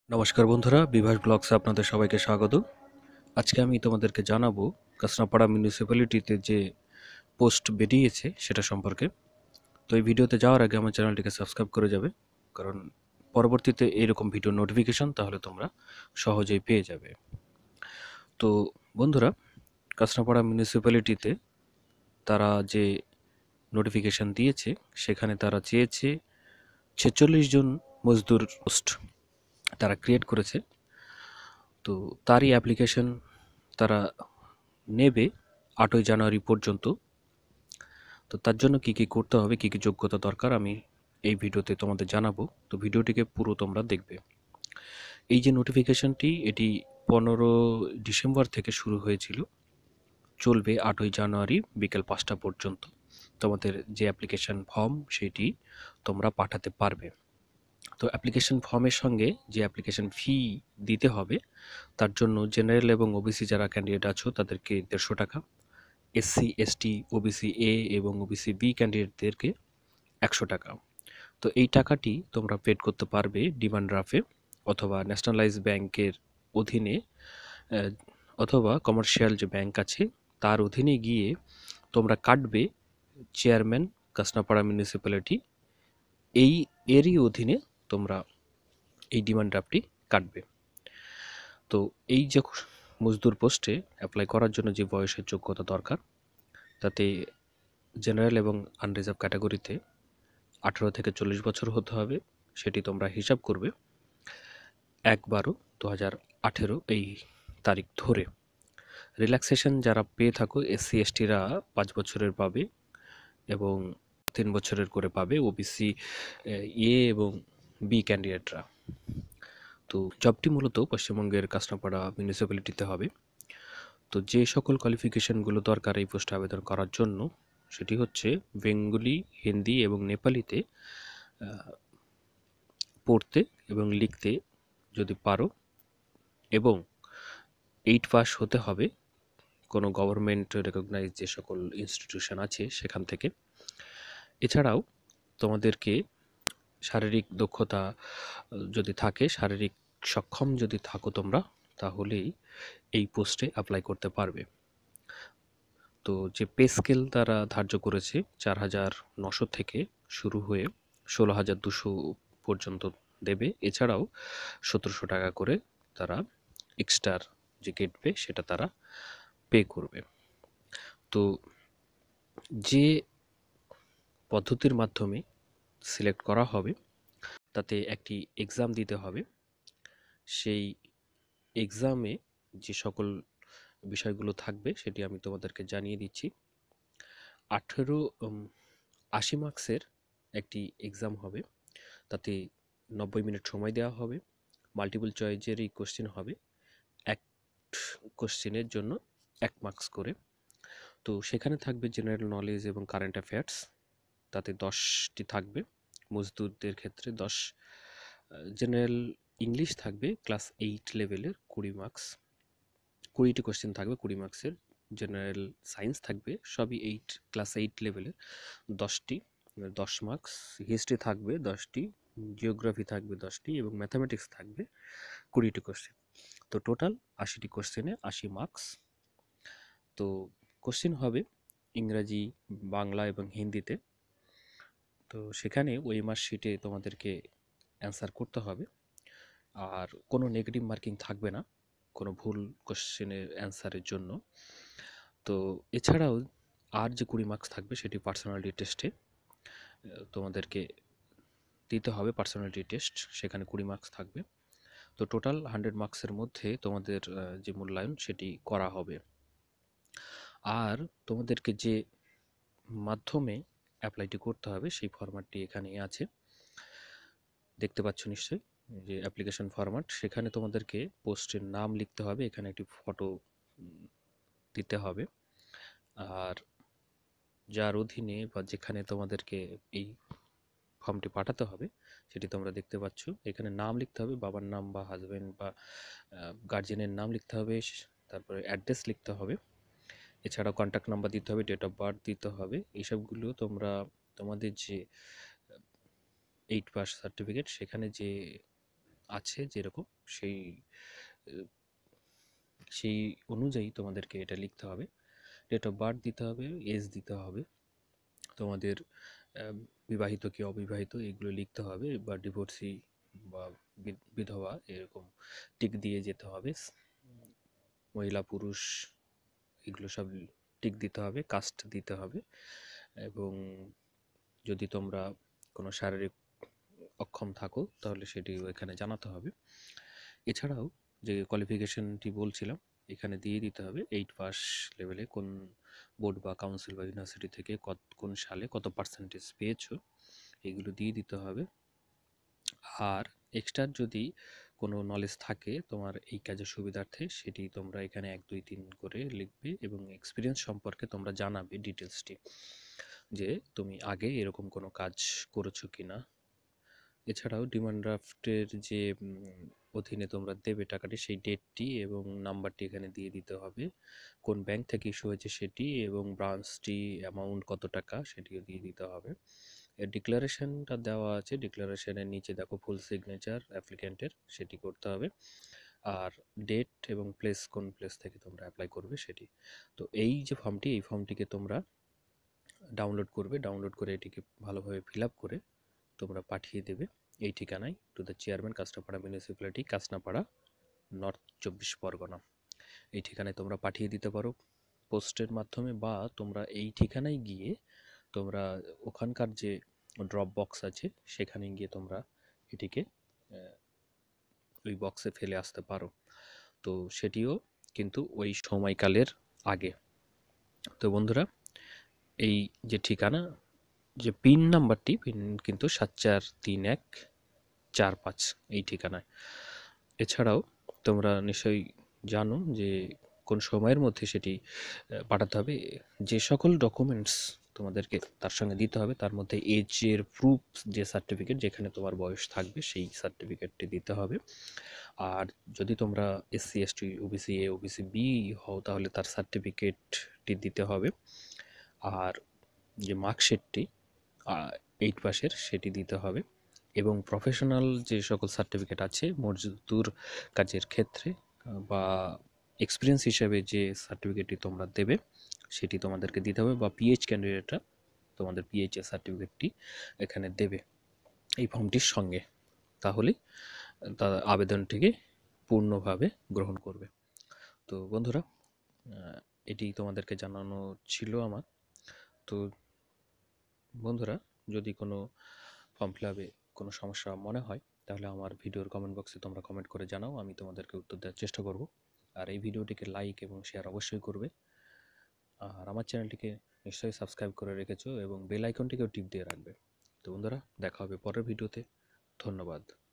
নমস্কার বন্ধুরা, বিভাস ব্লগসে আপনাদের সবাইকে স্বাগত। আজকে আমি তোমাদেরকে জানাবো কাঁচরাপাড়া মিউনিসিপ্যালিটিতে যে পোস্ট বেরিয়েছে সেটা সম্পর্কে। তো এই ভিডিওতে যাওয়ার আগে আমার চ্যানেলটিকে সাবস্ক্রাইব করে যাবে, কারণ পরবর্তীতে এইরকম ভিডিও নোটিফিকেশন তাহলে তোমরা সহজেই পেয়ে যাবে। তো বন্ধুরা, কাঁচরাপাড়া মিউনিসিপ্যালিটিতে তারা যে নোটিফিকেশন দিয়েছে সেখানে তারা চেয়েছে 46 জন মজদুর পোস্ট তারা ক্রিয়েট করেছে। তো তারই অ্যাপ্লিকেশন তারা নেবে 8ই জানুয়ারি পর্যন্ত। তো তার জন্য কী কী করতে হবে, কী কী যোগ্যতা দরকার আমি এই ভিডিওতে তোমাদের জানাবো। তো ভিডিওটিকে পুরো তোমরা দেখবে। এই যে নোটিফিকেশনটি, এটি 15 ডিসেম্বর থেকে শুরু হয়েছিল, চলবে 8ই জানুয়ারি বিকেল 5টা পর্যন্ত। তোমাদের যে অ্যাপ্লিকেশন ফর্ম সেটি তোমরা পাঠাতে পারবে। তো অ্যাপ্লিকেশন ফর্মের সঙ্গে যে অ্যাপ্লিকেশন ফি দিতে হবে, তার জন্য জেনারেল এবং ওবিসি যারা ক্যান্ডিডেট আছো তাদেরকে 150 টাকা, এসসি এসটি ওবিসি এ এবং ওবিসি বি ক্যান্ডিডেটদেরকে 100 টাকা। তো এই টাকাটি তোমরা পেড করতে পারবে ডিমান্ড ড্রাফটে অথবা ন্যাশনালাইজ ব্যাংকের অধীনে, অথবা কমার্শিয়াল যে ব্যাংক আছে তার অধীনে গিয়ে তোমরা কাটবে। চেয়ারম্যান কাঁচরাপাড়া মিউনিসিপ্যালিটি এরই অধীনে তোমরা এই ডিমান্ড ড্রাফটটি কাটবে। তো এই যে মজদুর পোস্টে অ্যাপ্লাই করার জন্য যে বয়সের যোগ্যতা দরকার, তাতে জেনারেল এবং আনরিজার্ভ ক্যাটাগরিতে 18 থেকে 40 বছর হতে হবে। সেটি তোমরা হিসাব করবে 1/12/2018 এই তারিখ ধরে। রিল্যাক্সেশন যারা পেয়ে থাকো, এসসি এসটিরা 5 বছরের পাবে এবং 3 বছরের করে পাবে ওবিসি এ এবং বি ক্যান্ডিডেটরা। তো জবটি মূলত পশ্চিমবঙ্গের কাঁচরাপাড়া মিউনিসিপ্যালিটিতে হবে। তো যে সকল কোয়ালিফিকেশনগুলো দরকার এই পোস্টে আবেদন করার জন্য, সেটি হচ্ছে বেঙ্গলি, হিন্দি এবং নেপালিতে পড়তে এবং লিখতে যদি পারো, এবং 8 পাস হতে হবে কোনো গভর্নমেন্ট রেকগনাইজ যে সকল ইনস্টিটিউশন আছে সেখান থেকে। এছাড়াও তোমাদেরকে শারীরিক দক্ষতা যদি থাকে, শারীরিক সক্ষম যদি থাকো তোমরা, তাহলেই এই পোস্টে অ্যাপ্লাই করতে পারবে। তো যে পে স্কেল তারা ধার্য করেছে 4,900 থেকে শুরু হয়ে 16,200 পর্যন্ত দেবে। এছাড়াও 1,700 টাকা করে তারা এক্সট্রার যে গেট পে সেটা তারা পে করবে। তো যে পদ্ধতির মাধ্যমে সিলেক্ট করা হবে তাতে একটি এক্সাম দিতে হবে। সেই এক্সামে যে সকল বিষয়গুলো থাকবে সেটি আমি তোমাদেরকে জানিয়ে দিচ্ছি। 80 মার্কসের একটি এক্সাম হবে, তাতে 90 মিনিট সময় দেওয়া হবে। মাল্টিপল চয়েসেরই কোশ্চেন হবে, এক কোশ্চেনের জন্য 1 মার্কস করে। তো সেখানে থাকবে জেনারেল নলেজ এবং কারেন্ট অ্যাফেয়ার্স, তাতে 10টি থাকবে। মজদুরদের ক্ষেত্রে 10। জেনারেল ইংলিশ থাকবে ক্লাস 8 লেভেলের 20 মার্কস, 20টি কোশ্চেন থাকবে 20 মার্কসের। জেনারেল সায়েন্স থাকবে সবই ক্লাস 8 লেভেলের 10টি, 10 মার্কস। হিস্ট্রি থাকবে 10টি, জিওগ্রাফি থাকবে 10টি এবং ম্যাথামেটিক্স থাকবে 20টি কোশ্চেন। তো টোটাল 80টি কোশ্চেনে 80 মার্কস। তো কোশ্চেন হবে ইংরাজি, বাংলা এবং হিন্দিতে। তো সেখানে ওএমআর শিটে তোমাদেরকে অ্যান্সার করতে হবে, আর কোনো নেগেটিভ মার্কিং থাকবে না কোনো ভুল কোশ্চেনের অ্যান্সারের জন্য। তো এছাড়াও আর যে 20 মার্কস থাকবে সেটি পার্সোনালিটি টেস্টে তোমাদেরকে দিতে হবে। পার্সোনালিটি টেস্ট, সেখানে 20 মার্কস থাকবে। তো টোটাল 100 মার্কসের মধ্যে তোমাদের যে মূল্যায়ন সেটি করা হবে। আর তোমাদেরকে যে মাধ্যমে অ্যাপ্লাইটি করতে হবে সেই ফরম্যাটটি এখানে আছে, দেখতে পাচ্ছ নিশ্চয়ই যে অ্যাপ্লিকেশন ফরম্যাট। সেখানে তোমাদেরকে পোস্টের নাম লিখতে হবে, এখানে একটি ফটো দিতে হবে, আর যার অধীনে বা যেখানে তোমাদেরকে এই ফর্মটি পাঠাতে হবে সেটি তোমরা দেখতে পাচ্ছ। এখানে নাম লিখতে হবে, বাবার নাম বা হাজব্যান্ড বা গার্জেনের নাম লিখতে হবে, তারপরে অ্যাড্রেস লিখতে হবে। এছাড়াও কন্ট্যাক্ট নাম্বার দিতে হবে, ডেট অফ বার্থ দিতে হবে। এইসবগুলো তোমরা তোমাদের যে 8 পাস সার্টিফিকেট সেখানে যে আছে যেরকম সেই সেই অনুযায়ী তোমাদেরকে এটা লিখতে হবে। ডেট অফ বার্থ দিতে হবে, এজ দিতে হবে, তোমাদের বিবাহিত কি অবিবাহিত এগুলো লিখতে হবে, বা ডিভোর্সি বা বিধবা এরকম টিক দিয়ে যেতে হবে। মহিলা পুরুষ এগুলো সব টিক দিতে হবে, কাস্ট দিতে হবে, এবং যদি তোমরা কোনো শারীরিক অক্ষম থাকো তাহলে সেটিও এখানে জানাতে হবে। এছাড়াও যে কোয়ালিফিকেশনটি বলছিলাম এখানে দিয়ে দিতে হবে, 8 পাস লেভেলে কোন বোর্ড বা কাউন্সিল বা ইউনিভার্সিটি থেকে কোন সালে কত পার্সেন্টেজ পেয়েছো এগুলো দিয়ে দিতে হবে। আর এক্সট্রা যদি কোনো নলেজ থাকে তোমার এই কাজের সুবিধার্থে সেটি তোমরা এখানে 1 2 3 করে লিখবে, এবং এক্সপিরিয়েন্স সম্পর্কে তোমরা জানাবে ডিটেলসটি, যে তুমি আগে এরকম কোনো কাজ করেছো কিনা। এছাড়াও ডিমান্ড ড্রাফটের যে অধীনে তোমরা দেবে টাকাটি সেই ডেটটি এবং নাম্বারটি এখানে দিয়ে দিতে হবে, কোন ব্যাংক থেকে ইস্যু হয়েছে সেটি এবং ব্রাঞ্চটি অ্যামাউন্ট কত টাকা সেটিও দিয়ে দিতে হবে। এর ডিক্লারেশনটা দেওয়া আছে, ডিক্লারেশনের নিচে দেখো ফুল সিগনেচার অ্যাপ্লিক্যান্টের, সেটি করতে হবে। আর ডেট এবং প্লেস, কোন প্লেস থেকে তোমরা অ্যাপ্লাই করবে সেটি। তো এই যে ফর্মটি, এই ফর্মটিকে তোমরা ডাউনলোড করবে, ডাউনলোড করে এটিকে ভালোভাবে ফিল আপ করে তোমরা পাঠিয়ে দেবে এই ঠিকানায়, to the chairman Kanchrapara municipality, Kanchrapara, north 24 Parganas. এই ঠিকানায় তোমরা পাঠিয়ে দিতে পারো পোস্টের মাধ্যমে, বা তোমরা এই ঠিকানায় গিয়ে তোমরা ওখানকার যে ড্রপ বক্স আছে সেখানে গিয়ে তোমরা এটিকে ওই বক্সে ফেলে আসতে পারো। তো সেটিও কিন্তু ওই সময়কালের আগে। তো বন্ধুরা, এই যে ঠিকানা, যে পিন নাম্বারটি, পিন কিন্তু 743145 এই ঠিকানায়। এছাড়াও তোমরা নিশ্চয়ই জানো যে কোন সময়ের মধ্যে সেটি পাঠাতে হবে। যে সকল ডকুমেন্টস তোমাদেরকে তার সঙ্গে দিতে হবে তার মধ্যে এজের প্রুফ, যে সার্টিফিকেট যেখানে তোমার বয়স থাকবে সেই সার্টিফিকেটটি দিতে হবে। আর যদি তোমরা SC ST OBC A OBC B হও তাহলে তার সার্টিফিকেটটি দিতে হবে। আর যে মার্কশিটটি 8 পাসের সেটি দিতে হবে, এবং প্রফেশনাল যে সকল সার্টিফিকেট আছে মজদুর কাজের ক্ষেত্রে বা এক্সপিরিয়েন্স হিসেবে যে সার্টিফিকেটটি তোমরা দেবে সেটি তোমাদেরকে দিতে হবে, বা পিএইচ ক্যান্ডিডেটরা তোমাদের পিএইচ এর সার্টিফিকেটটি এখানে দেবে এই ফর্মটির সঙ্গে, তাহলেই তার আবেদনটিকে পূর্ণভাবে গ্রহণ করবে। তো বন্ধুরা, এটি তোমাদেরকে জানানো ছিল আমার। তো বন্ধুরা, যদি কোনো ফর্ম ফিল আপে কোনো সমস্যা মনে হয় তাহলে আমার ভিডিওর কমেন্ট বক্সে তোমরা কমেন্ট করে জানাও, আমি তোমাদেরকে উত্তর দেওয়ার চেষ্টা করব। আর এই ভিডিওটিকে লাইক এবং শেয়ার অবশ্যই করবে। আর আমার চ্যানেলটিকে নিশ্চয়ই সাবস্ক্রাইব করে রেখেছো এবং বেল আইকনটিকেও টিপ দিয়ে রাখবে। তো বন্ধুরা, দেখা হবে পরের ভিডিওতে। ধন্যবাদ।